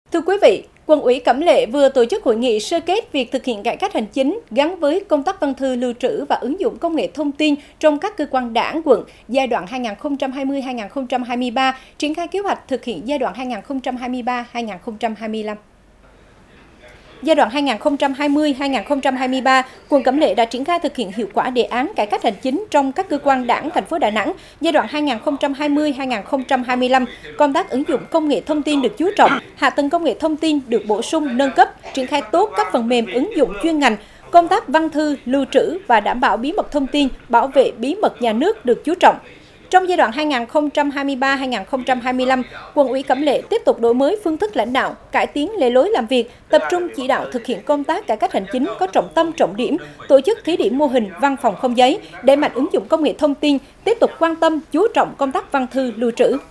Thưa quý vị, Quận ủy Cẩm Lệ vừa tổ chức hội nghị sơ kết việc thực hiện cải cách hành chính gắn với công tác văn thư lưu trữ và ứng dụng công nghệ thông tin trong các cơ quan đảng quận giai đoạn 2020-2023, triển khai kế hoạch thực hiện giai đoạn 2023-2025. Giai đoạn 2020-2023, quận Cẩm Lệ đã triển khai thực hiện hiệu quả đề án cải cách hành chính trong các cơ quan đảng thành phố Đà Nẵng. Giai đoạn 2020-2025, công tác ứng dụng công nghệ thông tin được chú trọng, hạ tầng công nghệ thông tin được bổ sung nâng cấp, triển khai tốt các phần mềm ứng dụng chuyên ngành, công tác văn thư, lưu trữ và đảm bảo bí mật thông tin, bảo vệ bí mật nhà nước được chú trọng. Trong giai đoạn 2023-2025, Quận ủy Cẩm Lệ tiếp tục đổi mới phương thức lãnh đạo, cải tiến lề lối làm việc, tập trung chỉ đạo thực hiện công tác cải cách hành chính có trọng tâm trọng điểm, tổ chức thí điểm mô hình văn phòng không giấy, đẩy mạnh ứng dụng công nghệ thông tin, tiếp tục quan tâm chú trọng công tác văn thư lưu trữ.